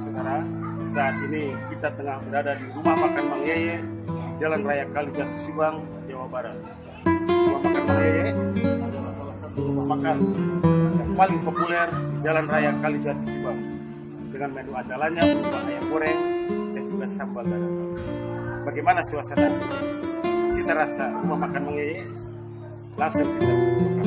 saudara-saudara, saat ini kita tengah berada di rumah makan Mang Yeye, Jalan Raya Kalijati Subang, Jawa Barat. Rumah makan Mang Yeye adalah salah satu rumah makan yang paling populer di Jalan Raya Kalijati Subang, dengan menu andalannya berupa ayam goreng dan juga sambal dadar. Bagaimana suasana cita rasa rumah makan Mang Yeye? Langsung kita buka.